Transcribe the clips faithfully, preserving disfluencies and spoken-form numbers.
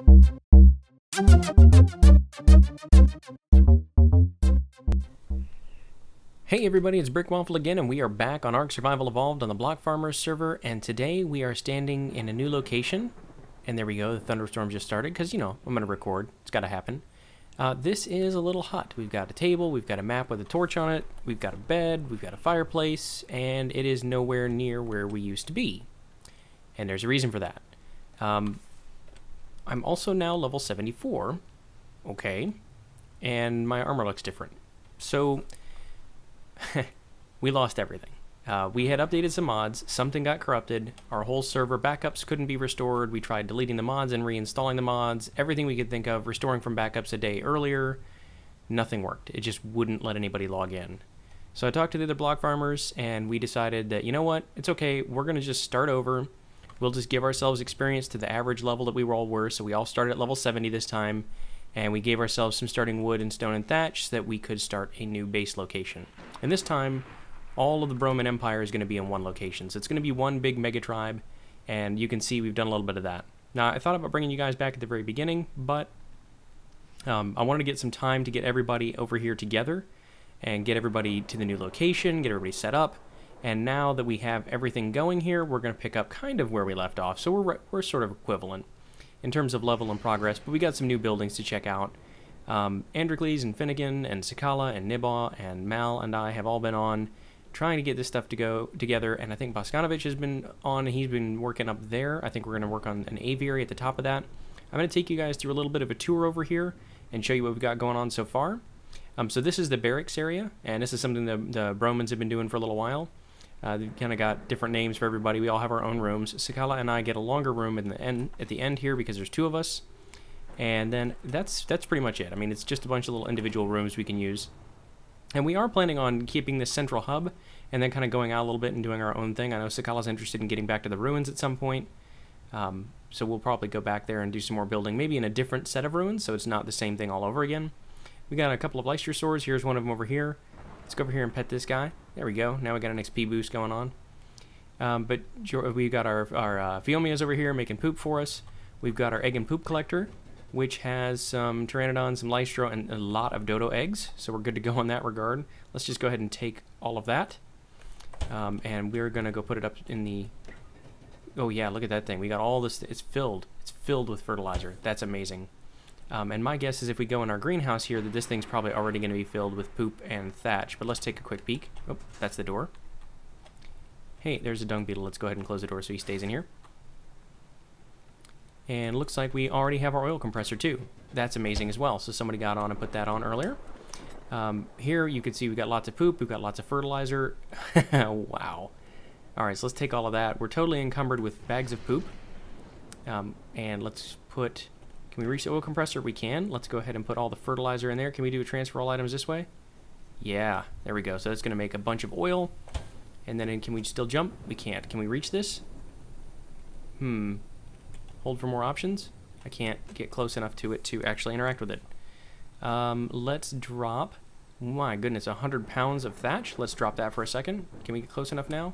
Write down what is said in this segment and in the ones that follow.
Hey everybody, it's Brickwaffle again, and we are back on ARK Survival Evolved on the Block Farmers server, and today we are standing in a new location, and there we go, the thunderstorm just started, because, you know, I'm going to record, it's got to happen. Uh, this is a little hut. We've got a table, we've got a map with a torch on it, we've got a bed, we've got a fireplace, and it is nowhere near where we used to be. And there's a reason for that. Um, I'm also now level seventy-four, okay, and my armor looks different. So we lost everything. Uh, we had updated some mods, something got corrupted, our whole server backups couldn't be restored, we tried deleting the mods and reinstalling the mods, everything we could think of, restoring from backups a day earlier, nothing worked. It just wouldn't let anybody log in. So I talked to the other block farmers, and we decided that, you know what, it's okay, we're going to just start over, we'll just give ourselves experience to the average level that we all were, so we all started at level seventy this time, and we gave ourselves some starting wood and stone and thatch so that we could start a new base location. And this time, all of the Broman Empire is going to be in one location. So it's going to be one big mega tribe, and you can see we've done a little bit of that. Now, I thought about bringing you guys back at the very beginning, but um, I wanted to get some time to get everybody over here together and get everybody to the new location, get everybody set up. And now that we have everything going here, we're going to pick up kind of where we left off. So we're, we're sort of equivalent in terms of level and progress, but we got some new buildings to check out. Um, Androcles and Finnegan and Sakala and Nibaw and Mal and I have all been on trying to get this stuff to go together, and I think Boskanovich has been on, and he's been working up there. I think we're going to work on an aviary at the top of that. I'm going to take you guys through a little bit of a tour over here and show you what we've got going on so far. Um, so this is the barracks area, and this is something the, the Bromans have been doing for a little while. Uh, they've kind of got different names for everybody. We all have our own rooms. Sakala and I get a longer room in the end, at the end here because there's two of us. And then that's that's pretty much it. I mean, it's just a bunch of little individual rooms we can use. And we are planning on keeping this central hub and then kind of going out a little bit and doing our own thing. I know Sakala's interested in getting back to the ruins at some point. Um, so we'll probably go back there and do some more building, maybe in a different set of ruins, so it's not the same thing all over again. We got a couple of Leicester Here's one of them over here. Let's go over here and pet this guy. There we go. Now we got an X P boost going on. Um, but we got our, our uh, Phiomias over here making poop for us. We've got our egg and poop collector, which has some Pteranodon, some Lystro, and a lot of dodo eggs. So we're good to go in that regard. Let's just go ahead and take all of that. Um, and we're going to go put it up in the... Oh yeah, look at that thing. We got all this... It's filled. It's filled with fertilizer. That's amazing. Um, and my guess is if we go in our greenhouse here, that this thing's probably already going to be filled with poop and thatch. But let's take a quick peek. Oh, that's the door. Hey, there's a dung beetle. Let's go ahead and close the door so he stays in here. And looks like we already have our oil compressor too. That's amazing as well. So somebody got on and put that on earlier. Um, here you can see we've got lots of poop. We've got lots of fertilizer. Wow. All right, so let's take all of that. We're totally encumbered with bags of poop. Um, and let's put... Can we reach the oil compressor? We can. Let's go ahead and put all the fertilizer in there. Can we do a transfer all items this way? Yeah, there we go. So that's going to make a bunch of oil. And then can we still jump? We can't. Can we reach this? Hmm. Hold for more options? I can't get close enough to it to actually interact with it. Um, let's drop, my goodness, one hundred pounds of thatch. Let's drop that for a second. Can we get close enough now?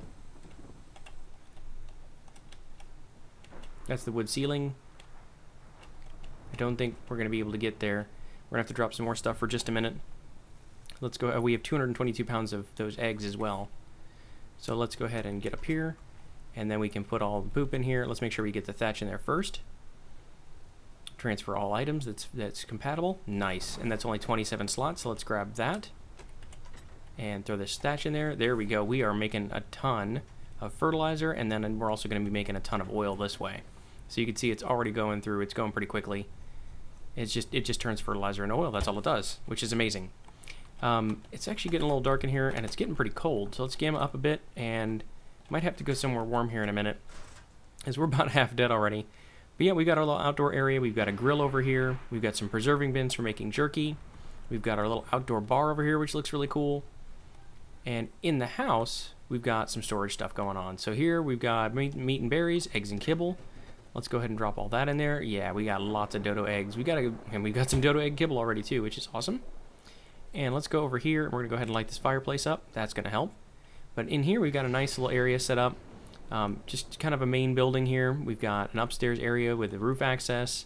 That's the wood ceiling. I don't think we're going to be able to get there. We're going to have to drop some more stuff for just a minute. Let's go. Uh, we have two hundred twenty-two pounds of those eggs as well. So let's go ahead and get up here. And then we can put all the poop in here. Let's make sure we get the thatch in there first. Transfer all items that's that's compatible. Nice. And that's only twenty-seven slots, so let's grab that. And throw this thatch in there. There we go. We are making a ton of fertilizer, and then we're also going to be making a ton of oil this way. So you can see it's already going through. It's going pretty quickly. It's just it just turns fertilizer into oil. That's all it does, which is amazing. Um, it's actually getting a little dark in here, and it's getting pretty cold. So let's gamma up a bit, and might have to go somewhere warm here in a minute, as we're about half dead already. But yeah, we've got our little outdoor area. We've got a grill over here. We've got some preserving bins for making jerky. We've got our little outdoor bar over here, which looks really cool. And in the house, we've got some storage stuff going on. So here we've got meat, meat and berries, eggs and kibble. Let's go ahead and drop all that in there. Yeah, we got lots of dodo eggs. We got a, and we've got some dodo egg kibble already too, which is awesome. And let's go over here. We're gonna go ahead and light this fireplace up. That's gonna help. But in here, we've got a nice little area set up. Um, just kind of a main building here. We've got an upstairs area with the roof access.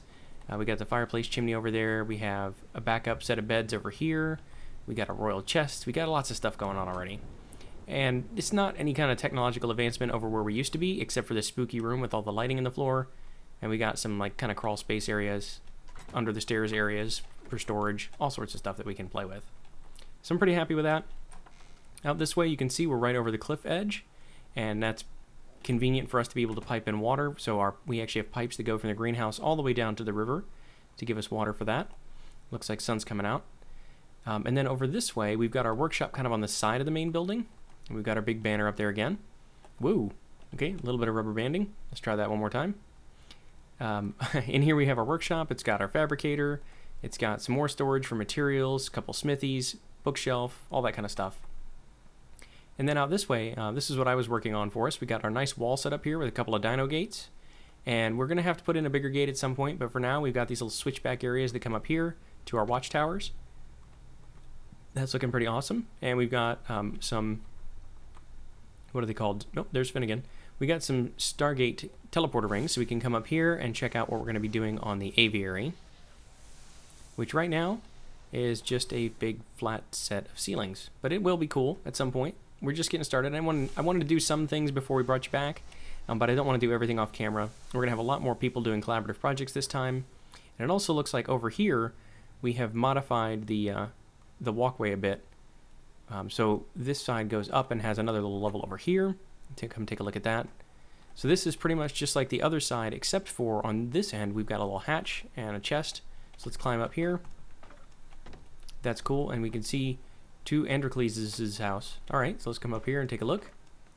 Uh, we got the fireplace chimney over there. We have a backup set of beds over here. We got a royal chest. We got lots of stuff going on already. And it's not any kind of technological advancement over where we used to be, except for this spooky room with all the lighting in the floor. And we got some like kind of crawl space areas, under the stairs areas for storage, all sorts of stuff that we can play with. So I'm pretty happy with that. Out this way, you can see we're right over the cliff edge, and that's convenient for us to be able to pipe in water. So our we actually have pipes that go from the greenhouse all the way down to the river to give us water for that. Looks like sun's coming out. Um, and then over this way, we've got our workshop kind of on the side of the main building. And we've got our big banner up there again. Woo! Okay, a little bit of rubber banding. Let's try that one more time. Um, in here we have our workshop. It's got our fabricator. It's got some more storage for materials, a couple smithies, bookshelf, all that kind of stuff. And then out this way, uh, this is what I was working on for us. We got our nice wall set up here with a couple of dino gates. And we're going to have to put in a bigger gate at some point, but for now we've got these little switchback areas that come up here to our watchtowers. That's looking pretty awesome. And we've got um, some, what are they called? Nope, there's Finnegan. We got some Stargate teleporter rings, so we can come up here and check out what we're going to be doing on the aviary, which right now is just a big flat set of ceilings. But it will be cool at some point. We're just getting started. I wanted, I wanted to do some things before we brought you back, um, but I don't want to do everything off camera. We're going to have a lot more people doing collaborative projects this time. And it also looks like over here we have modified the, uh, the walkway a bit. Um, so this side goes up and has another little level over here. Take, come take a look at that. So this is pretty much just like the other side, except for on this end we've got a little hatch and a chest. So let's climb up here. That's cool, and we can see to Androcles' house. Alright, so let's come up here and take a look.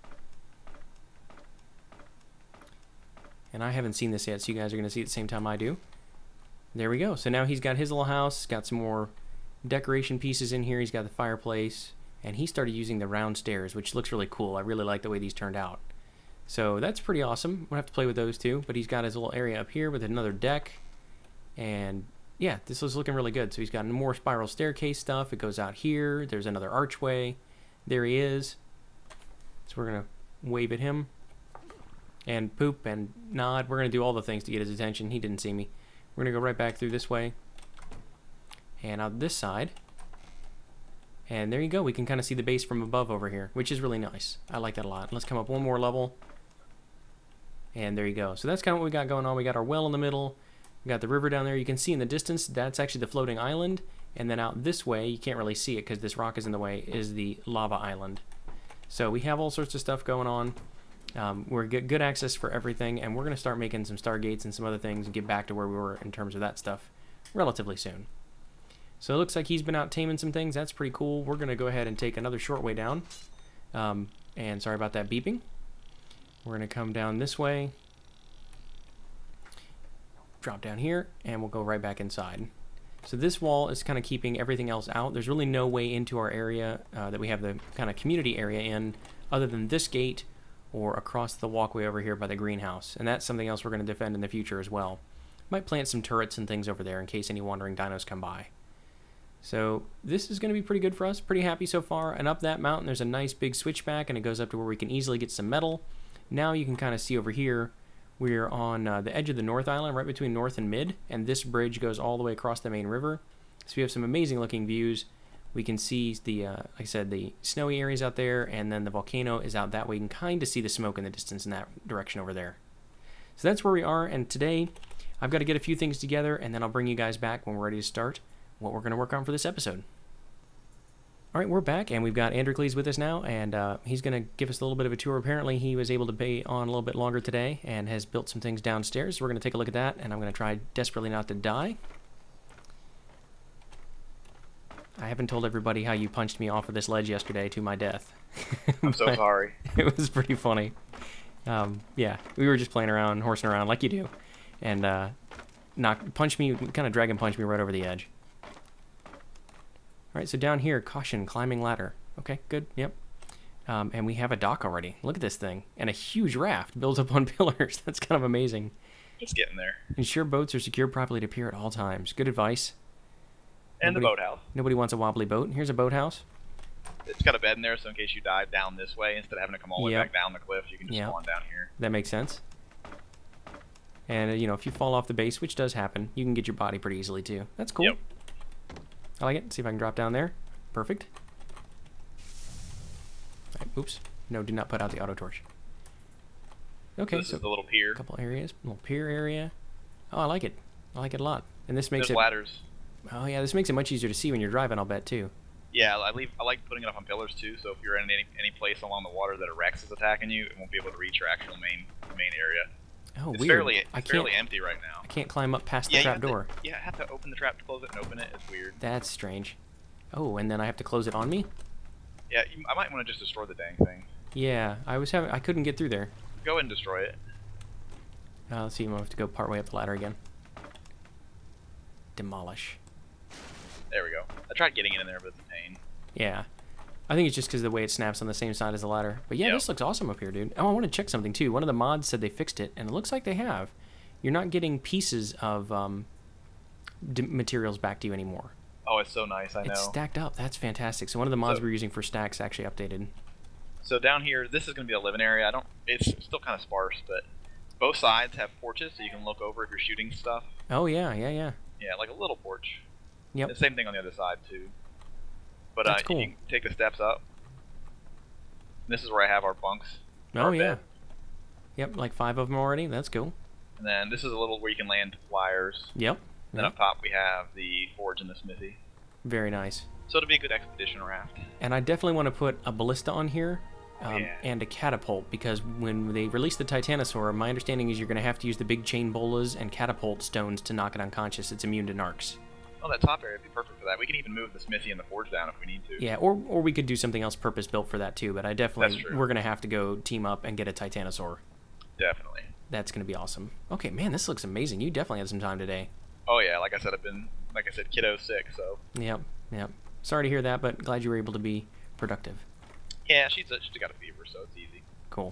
And I haven't seen this yet, so you guys are going to see it at the same time I do. There we go. So now he's got his little house, got some more decoration pieces in here. He's got the fireplace, and he started using the round stairs, which looks really cool. I really like the way these turned out. So that's pretty awesome. We'll have to play with those too, but he's got his little area up here with another deck, and yeah, this was looking really good. So he's got more spiral staircase stuff. It goes out here. There's another archway. There he is. So we're going to wave at him and poop and nod. We're going to do all the things to get his attention. He didn't see me. We're going to go right back through this way and out this side. And there you go. We can kind of see the base from above over here, which is really nice. I like that a lot. Let's come up one more level. And there you go. So that's kind of what we got going on. We got our well in the middle. We got the river down there. You can see in the distance, that's actually the floating island. And then out this way, you can't really see it because this rock is in the way, is the lava island. So we have all sorts of stuff going on. Um, we're get good access for everything, and we're going to start making some stargates and some other things and get back to where we were in terms of that stuff relatively soon. So it looks like he's been out taming some things. That's pretty cool. We're going to go ahead and take another short way down. Um, and sorry about that beeping. We're going to come down this way. Drop down here, and we'll go right back inside. So this wall is kind of keeping everything else out. There's really no way into our area uh, that we have the kind of community area in other than this gate or across the walkway over here by the greenhouse. And that's something else we're going to defend in the future as well. Might plant some turrets and things over there in case any wandering dinos come by. So this is going to be pretty good for us. Pretty happy so far. And up that mountain there's a nice big switchback, and it goes up to where we can easily get some metal. Now you can kind of see over here we're on uh, the edge of the North Island, right between North and Mid, and this bridge goes all the way across the main river. So we have some amazing looking views. We can see the, uh, like I said, the snowy areas out there, and then the volcano is out that way. You can kind of see the smoke in the distance in that direction over there. So that's where we are, and today I've got to get a few things together, and then I'll bring you guys back when we're ready to start what we're going to work on for this episode. All right, we're back, and we've got Androcles with us now, and uh, he's going to give us a little bit of a tour. Apparently, he was able to be on a little bit longer today and has built some things downstairs. So we're going to take a look at that, and I'm going to try desperately not to die. I haven't told everybody how you punched me off of this ledge yesterday to my death. I'm so sorry. It was pretty funny. Um, yeah, we were just playing around, horsing around like you do, and uh, knock, punch me, kind of dragon punch me right over the edge. All right, so down here, caution, climbing ladder. Okay, good, yep. Um, and we have a dock already. Look at this thing. And a huge raft built up on pillars. That's kind of amazing. Just getting there. Ensure boats are secured properly to pier at all times. Good advice. And nobody, the boathouse. Nobody wants a wobbly boat. Here's a boathouse. It's got a bed in there, so in case you dive down this way, instead of having to come all the way yep. back down the cliff, you can just yep. spawn down here. That makes sense. And, uh, you know, if you fall off the base, which does happen, you can get your body pretty easily, too. That's cool. Yep. I like it. See if I can drop down there. Perfect. Right, oops. No, do not put out the auto torch. Okay, This so is the little pier. a couple areas. Little pier area. Oh, I like it. I like it a lot. And this makes There's it... ladders. Oh, yeah, this makes it much easier to see when you're driving, I'll bet, too. Yeah, I leave. I like putting it up on pillars too. So if you're in any any place along the water that a Rex is attacking you, it won't be able to reach your actual main main area. Oh, It's weird. fairly I it's can't, fairly empty right now. I can't climb up past the Yeah, you trap have to- door. Yeah, I have to open the trap to close it and open it. It's weird. That's strange. Oh, and then I have to close it on me? Yeah, you, I might want to just destroy the dang thing. Yeah, I was having... I couldn't get through there. Go ahead and destroy it. Uh, let's see, I'm going to have to go part way up the ladder again. Demolish. There we go. I tried getting in there, but it's a pain. Yeah. I think it's just because of the way it snaps on the same side as the ladder. But yeah, Yep. this looks awesome up here, dude. Oh, I want to check something, too. One of the mods said they fixed it, and it looks like they have. You're not getting pieces of um, d materials back to you anymore. Oh, it's so nice. I know. It's stacked up. That's fantastic. So one of the mods So- we we're using for stacks actually updated. So down here, this is going to be a living area. I don't. It's still kind of sparse, but both sides have porches, so you can look over if you're shooting stuff. Oh, yeah, yeah, yeah. Yeah, like a little porch. Yep. The same thing on the other side too. But That's uh, cool. you can take the steps up. This is where I have our bunks. Oh, our yeah. bed. Yep, like five of them already. That's cool. And then this is a little where you can land wires. Yep. And then Yep. up top we have the forge and the smithy. Very nice. So it'll be a good expedition raft. And I definitely want to put a ballista on here um, Yeah. and a catapult, because when they release the Titanosaur, my understanding is you're going to have to use the big chain bolas and catapult stones to knock it unconscious. It's immune to narcs. Oh, that top area would be perfect for that. We can even move the smithy and the forge down if we need to. Yeah, or, or we could do something else purpose-built for that too, but I definitely, That's true. we're going to have to go team up and get a Titanosaur. Definitely. That's going to be awesome. Okay, man, this looks amazing. You definitely had some time today. Oh yeah, like I said, I've been, like I said, kiddo sick, so. Yep, yep. Sorry to hear that, but glad you were able to be productive. Yeah, she's, a, she's got a fever, so it's easy. Cool.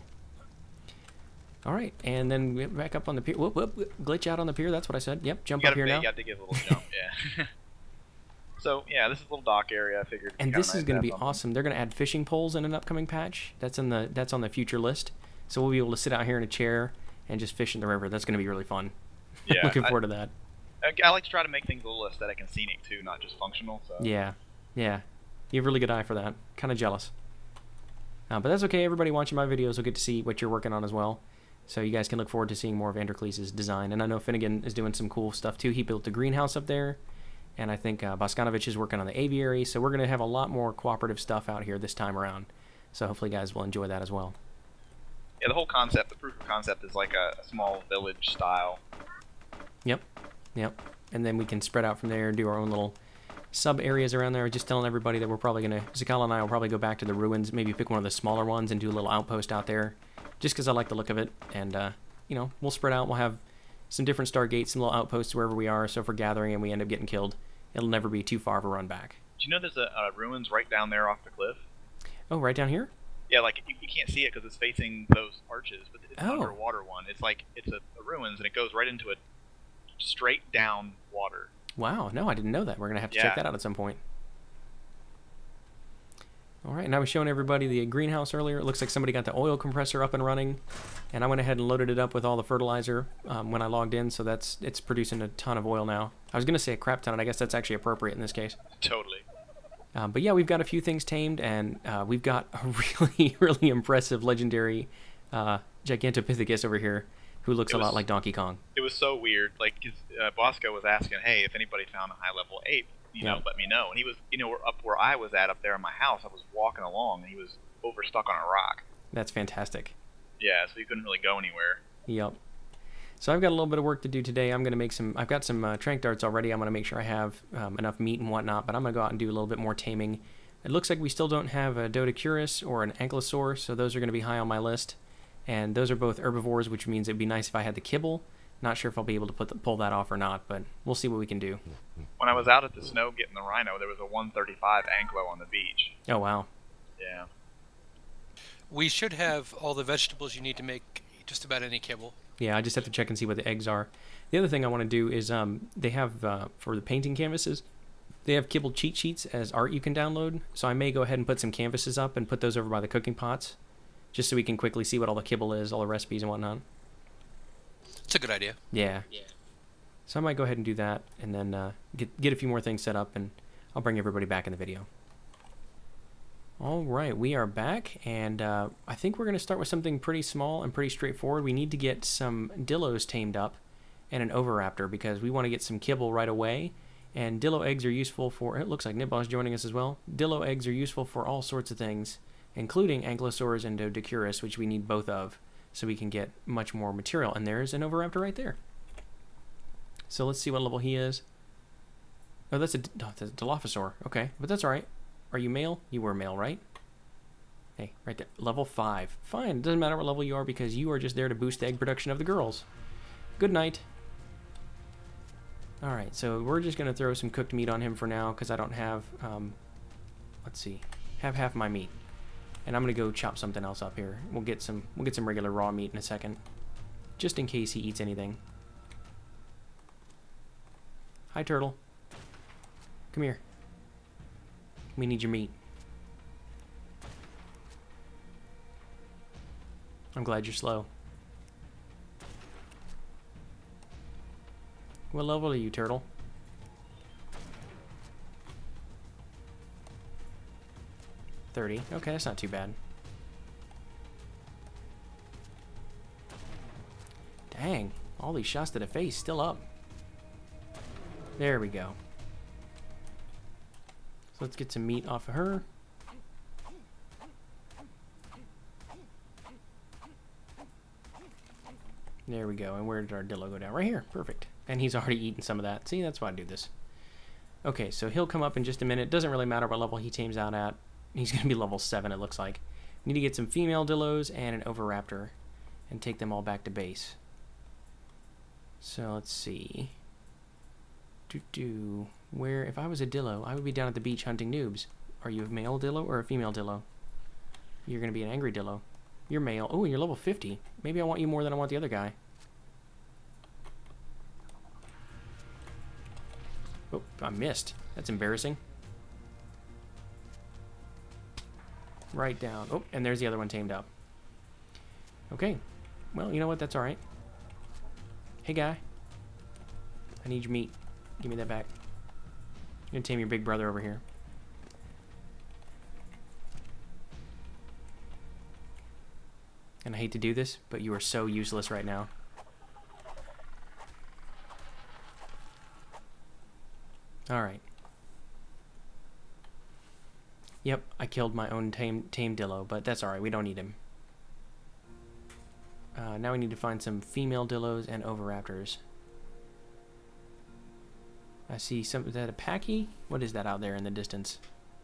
All right, and then we back up on the pier. Whoop, whoop, whoop, glitch out on the pier. That's what I said. Yep, jump You up gotta, here you now. got to give a little jump, yeah. So yeah, this is a little dock area. I figured. it'd be And kinda this nice is to going to have be something. awesome. They're going to add fishing poles in an upcoming patch. That's in the that's on the future list. So we'll be able to sit out here in a chair and just fish in the river. That's going to be really fun. Yeah, Looking I- forward to that. I, I like to try to make things a little aesthetic and scenic too, not just functional. So. Yeah, yeah. You have a really good eye for that. Kind of jealous. Uh, but that's okay. Everybody watching my videos will get to see what you're working on as well. So you guys can look forward to seeing more of Androcles' design. And I know Finnegan is doing some cool stuff too. He built the greenhouse up there. And I think uh, Boskanovich is working on the aviary. So we're going to have a lot more cooperative stuff out here this time around. So hopefully you guys will enjoy that as well. Yeah, the whole concept, the proof of concept, is like a, a small village style. Yep, yep. And then we can spread out from there and do our own little sub areas around there. Just telling everybody that we're probably going to, Zakala and I will probably go back to the ruins, maybe pick one of the smaller ones and do a little outpost out there, just because I like the look of it. And, uh, you know, we'll spread out. We'll have some different stargates, some little outposts wherever we are. So if we're gathering and we end up getting killed, it'll never be too far of a run back. Do you know there's a, a ruins right down there off the cliff? Oh, right down here? Yeah, like you, you can't see it because it's facing those arches, but it's an Oh. underwater one. It's like it's a, a ruins and it goes right into a straight down water. Wow, no, I didn't know that. We're going to have to Yeah. check that out at some point. All right, and I was showing everybody the greenhouse earlier. It looks like somebody got the oil compressor up and running, and I went ahead and loaded it up with all the fertilizer um, when I logged in, so that's it's producing a ton of oil now. I was going to say a crap ton, and I guess that's actually appropriate in this case. Totally. Um, but yeah, we've got a few things tamed, and uh, we've got a really, really impressive legendary uh, Gigantopithecus over here who looks It a lot was- like Donkey Kong. It was so weird. Like 'cause, uh, Bosco was asking, "Hey, if anybody found a high level ape, you know, Yeah. let me know." And he was, you know, up where I was at up there in my house. I was walking along, and he was over stuck on a rock. That's fantastic. Yeah, so he couldn't really go anywhere. Yep. So I've got a little bit of work to do today. I'm going to make some, I've got some uh, trank darts already. I'm going to make sure I have um, enough meat and whatnot, but I'm going to go out and do a little bit more taming. It looks like we still don't have a Dodicurus or an Ankylosaur, so those are going to be high on my list. And those are both herbivores, which means it'd be nice if I had the kibble. Not sure if I'll be able to put the, pull that off or not, but we'll see what we can do. When I was out at the snow getting the rhino, there was a one thirty-five Anglo on the beach. Oh, wow. Yeah. We should have all the vegetables you need to make just about any kibble. Yeah, I just have to check and see what the eggs are. The other thing I want to do is um, they have, uh, for the painting canvases, they have kibble cheat sheets as art you can download. So I may go ahead and put some canvases up and put those over by the cooking pots, just so we can quickly see what all the kibble is, all the recipes and whatnot. It's a good idea. Yeah. Yeah. So I might go ahead and do that, and then uh, get get a few more things set up, and I'll bring everybody back in the video. All right, we are back, and uh, I think we're going to start with something pretty small and pretty straightforward. We need to get some dillos tamed up and an oviraptor because we want to get some kibble right away. And dillo eggs are useful for, it looks like Nibbo's joining us as well. Dillo eggs are useful for all sorts of things, including ankylosaurs and Dodecurus, which we need both of, so we can get much more material. And there's an oviraptor right there. So let's see what level he is. Oh, that's a, oh, that's a Dilophosaur. Okay, but that's all right. Are you male? You were male, right? Hey, right there. Level five. Fine. It doesn't matter what level you are because you are just there to boost the egg production of the girls. Good night. Alright, so we're just going to throw some cooked meat on him for now because I don't have, um, let's see, have half my meat. And I'm going to go chop something else up here. We'll get some, we'll get some regular raw meat in a second. Just in case he eats anything. Hi, turtle. Come here. We need your meat. I'm glad you're slow. What level are you, turtle? thirty. Okay, that's not too bad. Dang, all these shots to the face still up. There we go. So let's get some meat off of her. There we go. And where did our dillo go down? Right here. Perfect. And he's already eaten some of that. See, that's why I do this. Okay, so he'll come up in just a minute. Doesn't really matter what level he tames out at. He's going to be level seven, it looks like. We need to get some female dillos and an oviraptor and take them all back to base. So let's see. Do-do. Where, if I was a dillo, I would be down at the beach hunting noobs. Are you a male dillo or a female dillo? You're going to be an angry dillo. You're male. Oh, and you're level fifty. Maybe I want you more than I want the other guy. Oh, I missed. That's embarrassing. Right down. Oh, and there's the other one tamed up. Okay. Well, you know what? That's alright. Hey, guy. I need your meat. Give me that back. I'm gonna tame your big brother over here. And I hate to do this, but you are so useless right now. Alright. Yep, I killed my own tame, tame dillo, but that's alright, we don't need him. Uh, now we need to find some female dillos and oviraptors. I see some, is that a packy? What is that out there in the distance?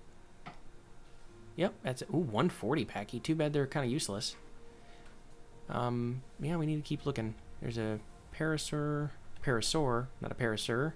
Yep, that's, ooh, one forty packy. Too bad they're kind of useless. Um, yeah, we need to keep looking. There's a parasaur, parasaur, not a parasaur.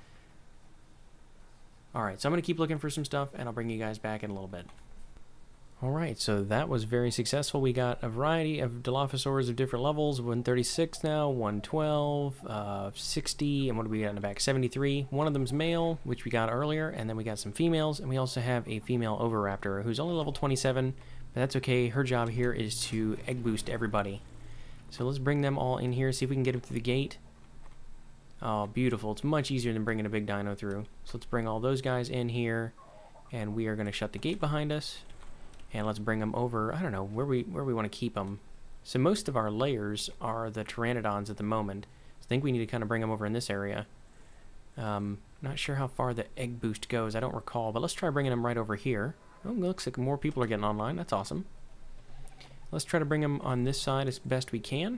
Alright, so I'm going to keep looking for some stuff, and I'll bring you guys back in a little bit. Alright, so that was very successful. We got a variety of Dilophosaurs of different levels. one thirty-six now, one twelve, uh, sixty, and what do we got in the back? seventy-three. One of them's male, which we got earlier, and then we got some females, and we also have a female oviraptor who's only level twenty-seven, but that's okay. Her job here is to egg boost everybody. So let's bring them all in here, see if we can get them through the gate. Oh, beautiful. It's much easier than bringing a big dino through. So let's bring all those guys in here, and we are going to shut the gate behind us. And let's bring them over, I don't know, where we where we want to keep them. So most of our layers are the pteranodons at the moment. So I think we need to kind of bring them over in this area. Um, not sure how far the egg boost goes, I don't recall, but let's try bringing them right over here. Oh, it looks like more people are getting online, that's awesome. Let's try to bring them on this side as best we can.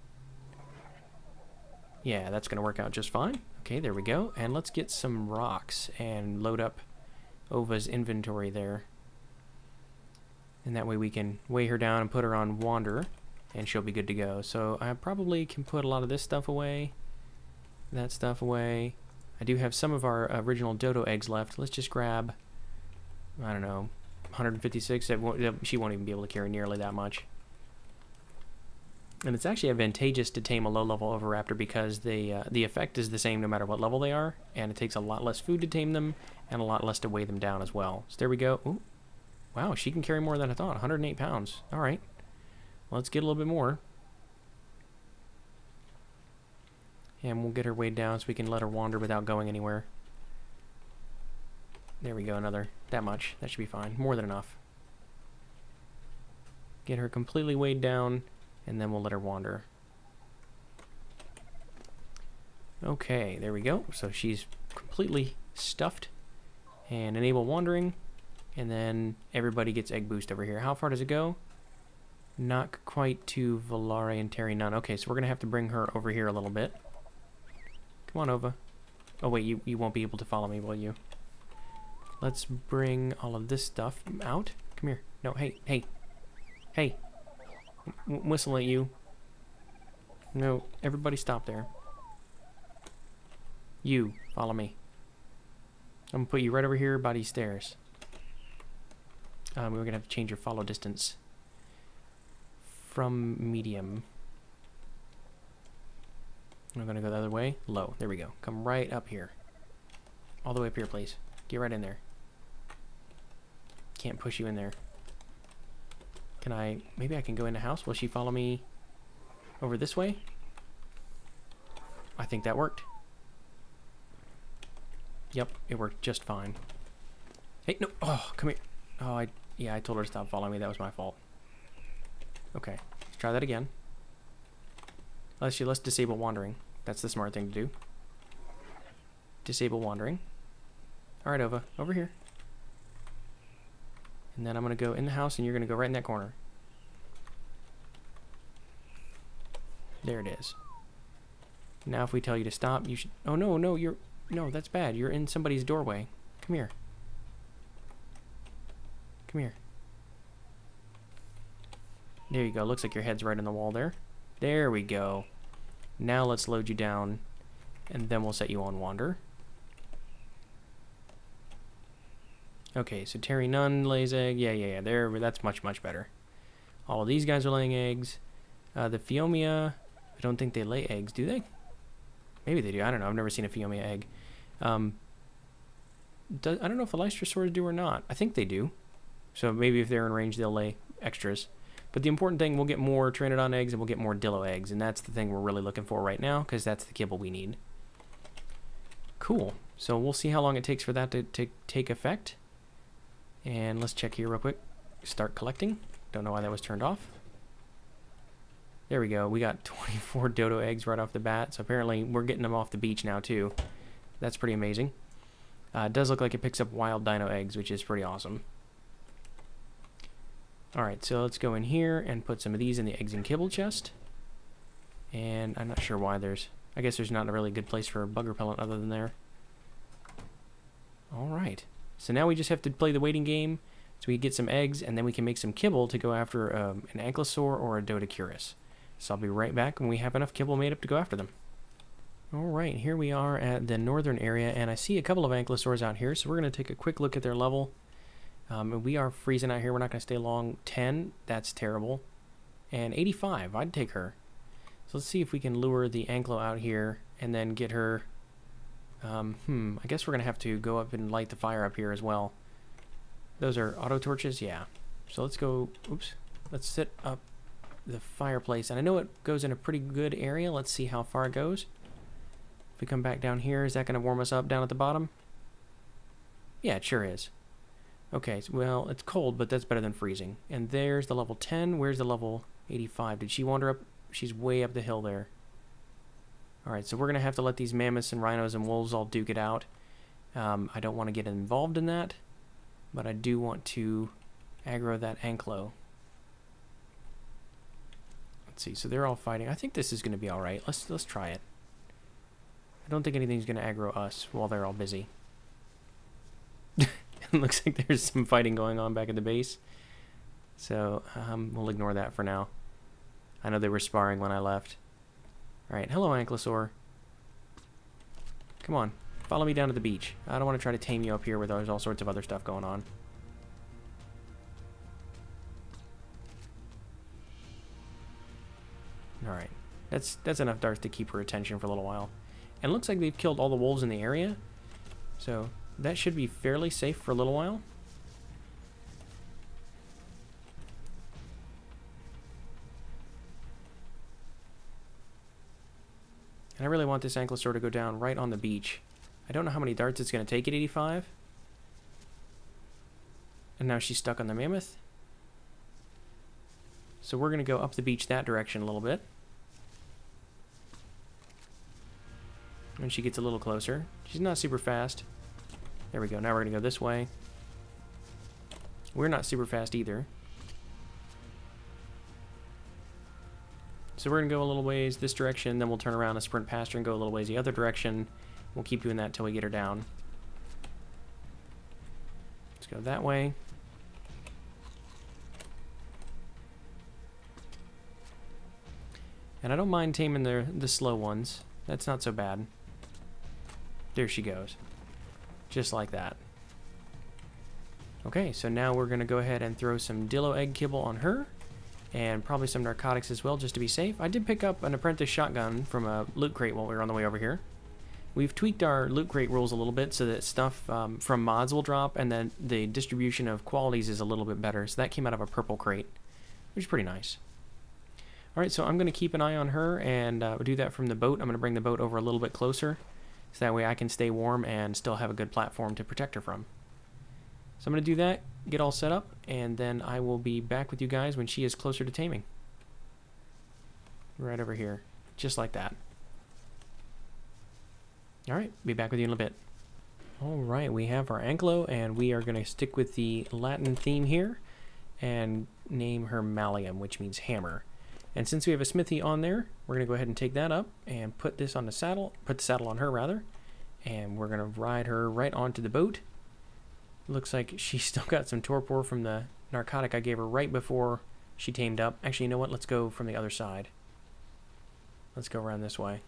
Yeah, that's going to work out just fine. Okay, there we go. And let's get some rocks and load up Ova's inventory there. And that way we can weigh her down and put her on wander, and she'll be good to go. So I probably can put a lot of this stuff away, that stuff away. I do have some of our original dodo eggs left. Let's just grab, I don't know, one fifty-six. It won't, she won't even be able to carry nearly that much. And it's actually advantageous to tame a low-level oviraptor because the uh, the effect is the same no matter what level they are, and it takes a lot less food to tame them and a lot less to weigh them down as well. So there we go. Ooh. Wow, she can carry more than I thought. one hundred eight pounds. All right. Well, let's get a little bit more. And we'll get her weighed down so we can let her wander without going anywhere. There we go, another. That much. That should be fine. More than enough. Get her completely weighed down, and then we'll let her wander. Okay, there we go. So she's completely stuffed. And enable wandering. And then everybody gets egg boost over here. How far does it go? Not quite to Valare and Terry Nunn. Okay, so we're going to have to bring her over here a little bit. Come on, Ova. Oh, wait, you, you won't be able to follow me, will you? Let's bring all of this stuff out. Come here. No, hey, hey. Hey. W whistle at you. No, everybody stop there. You, follow me. I'm going to put you right over here by these stairs. Um, we're going to have to change your follow distance from medium. I'm going to go the other way. Low. There we go. Come right up here. All the way up here, please. Get right in there. Can't push you in there. Can I... Maybe I can go in the house. Will she follow me over this way? I think that worked. Yep, it worked just fine. Hey, no. Oh, come here. Oh, I... Yeah, I told her to stop following me. That was my fault. Okay. Let's try that again. Let's, let's disable wandering. That's the smart thing to do. Disable wandering. Alright, Ova. Over here. And then I'm going to go in the house, and you're going to go right in that corner. There it is. Now if we tell you to stop, you should... Oh, no, no, you're... No, that's bad. You're in somebody's doorway. Come here. Come here. There you go. Looks like your head's right on the wall there. There we go. Now let's load you down, and then we'll set you on wander. Okay, so Terry Nunn lays egg. Yeah, yeah, yeah. There, that's much, much better. All of these guys are laying eggs. Uh, the Phiomia, I don't think they lay eggs, do they? Maybe they do. I don't know. I've never seen a Phiomia egg. Um, does, I don't know if the Lystrosaurs do or not. I think they do. So maybe if they're in range, they'll lay extras. But the important thing, we'll get more Pteranodon eggs and we'll get more Dillo eggs. And that's the thing we're really looking for right now, because that's the kibble we need. Cool. So we'll see how long it takes for that to, to take effect. And let's check here real quick. Start collecting. Don't know why that was turned off. There we go. We got twenty-four dodo eggs right off the bat. So apparently we're getting them off the beach now too. That's pretty amazing. Uh, it does look like it picks up wild dino eggs, which is pretty awesome. Alright, so let's go in here and put some of these in the eggs and kibble chest. And I'm not sure why there's... I guess there's not a really good place for a bug repellent other than there. Alright. So now we just have to play the waiting game so we get some eggs, and then we can make some kibble to go after um, an Ankylosaur or a Dodecurus. So I'll be right back when we have enough kibble made up to go after them. Alright, here we are at the northern area, and I see a couple of Ankylosaurs out here, so we're going to take a quick look at their level. Um, we are freezing out here. We're not going to stay long. ten, that's terrible. And eighty-five, I'd take her. So let's see if we can lure the Ankylo out here and then get her... Um, hmm, I guess we're going to have to go up and light the fire up here as well. Those are auto torches? Yeah. So let's go... Oops. Let's set up the fireplace. And I know it goes in a pretty good area. Let's see how far it goes. If we come back down here, is that going to warm us up down at the bottom? Yeah, it sure is. Okay, so, well, it's cold, but that's better than freezing. And there's the level ten. Where's the level eighty-five? Did she wander up? She's way up the hill there. Alright, so we're going to have to let these mammoths and rhinos and wolves all duke it out. Um, I don't want to get involved in that, but I do want to aggro that Ankylo. Let's see, so they're all fighting. I think this is going to be alright. Let's, let's try it. I don't think anything's going to aggro us while they're all busy. It looks like there's some fighting going on back at the base. So, um, we'll ignore that for now. I know they were sparring when I left. Alright, hello Ankylosaur. Come on, follow me down to the beach. I don't want to try to tame you up here where there's all sorts of other stuff going on. Alright, that's, that's enough darts to keep her attention for a little while. And it looks like they've killed all the wolves in the area. So, that should be fairly safe for a little while. And I really want this ankylosaur to go down right on the beach. I don't know how many darts it's going to take at eighty-five. And now she's stuck on the mammoth. So we're going to go up the beach that direction a little bit. When she gets a little closer. She's not super fast. There we go. Now we're going to go this way. We're not super fast either. So we're going to go a little ways this direction, then we'll turn around and sprint past her and go a little ways the other direction. We'll keep doing that until we get her down. Let's go that way. And I don't mind taming the, the slow ones. That's not so bad. There she goes. Just like that. Okay, so now we're going to go ahead and throw some dillo egg kibble on her. And probably some narcotics as well, just to be safe. I did pick up an apprentice shotgun from a loot crate while we were on the way over here. We've tweaked our loot crate rules a little bit so that stuff um, from mods will drop, and then the distribution of qualities is a little bit better. So that came out of a purple crate, which is pretty nice. Alright, so I'm going to keep an eye on her and uh, do that from the boat. I'm going to bring the boat over a little bit closer, so that way I can stay warm and still have a good platform to protect her from. So I'm going to do that, get all set up, and then I will be back with you guys when she is closer to taming. Right over here. Just like that. Alright, be back with you in a bit. Alright, we have our ankylo, and we are going to stick with the Latin theme here, and name her Malleum, which means hammer. And since we have a smithy on there, we're going to go ahead and take that up, and put this on the saddle, put the saddle on her rather, and we're going to ride her right onto the boat. Looks like she's still got some torpor from the narcotic I gave her right before she tamed up. Actually, you know what? Let's go from the other side. Let's go around this way.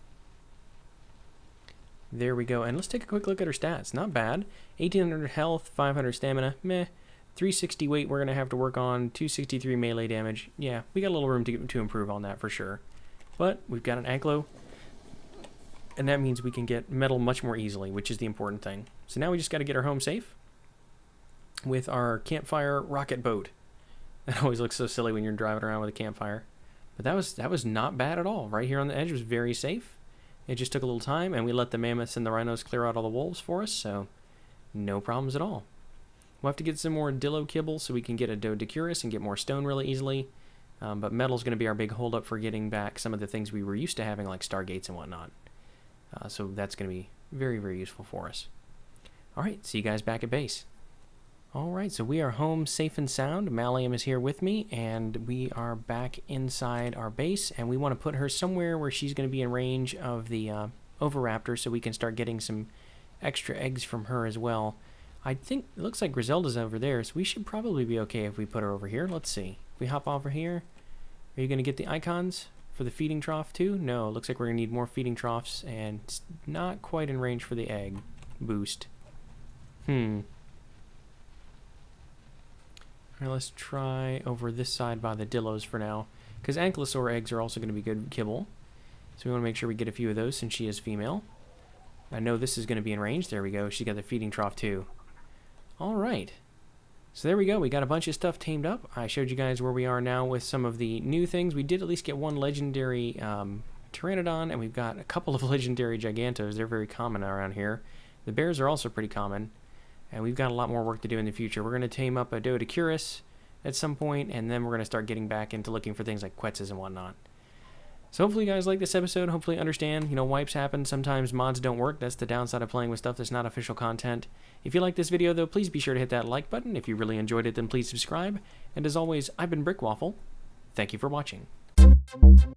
There we go. And let's take a quick look at her stats. Not bad. eighteen hundred health, five hundred stamina. Meh. three sixty weight we're going to have to work on. two sixty-three melee damage. Yeah, we got a little room to, to improve on that for sure. But we've got an ankylo. And that means we can get metal much more easily, which is the important thing. So now we just got to get her home safe with our campfire rocket boat. That always looks so silly when you're driving around with a campfire. But that was that was not bad at all. Right here on the edge was very safe. It just took a little time, and we let the mammoths and the rhinos clear out all the wolves for us, so no problems at all. We'll have to get some more dillo kibble so we can get a Dodecurus and get more stone really easily. Um, but metal's going to be our big holdup for getting back some of the things we were used to having, like stargates and whatnot. Uh, so that's going to be very, very useful for us. Alright, see you guys back at base. Alright, so we are home safe and sound. Malleum is here with me, and we are back inside our base, and we want to put her somewhere where she's going to be in range of the uh, Oviraptor so we can start getting some extra eggs from her as well. I think it looks like Griselda's over there, so we should probably be okay if we put her over here. Let's see. If we hop over here, are you going to get the icons for the feeding trough too? No, it looks like we're going to need more feeding troughs, and it's not quite in range for the egg boost. Hmm. Alright, let's try over this side by the dillos for now, because ankylosaur eggs are also going to be good kibble. So we want to make sure we get a few of those since she is female. I know this is going to be in range. There we go. She's got the feeding trough too. Alright. So there we go. We got a bunch of stuff tamed up. I showed you guys where we are now with some of the new things. We did at least get one legendary um, Pteranodon, and we've got a couple of legendary Gigantos. They're very common around here. The bears are also pretty common. And we've got a lot more work to do in the future. We're going to tame up a Dodecurus at some point, and then we're going to start getting back into looking for things like Quetzes and whatnot. So hopefully you guys like this episode. Hopefully you understand, you know, wipes happen. Sometimes mods don't work. That's the downside of playing with stuff that's not official content. If you like this video, though, please be sure to hit that like button. If you really enjoyed it, then please subscribe. And as always, I've been Brickwaffle. Thank you for watching.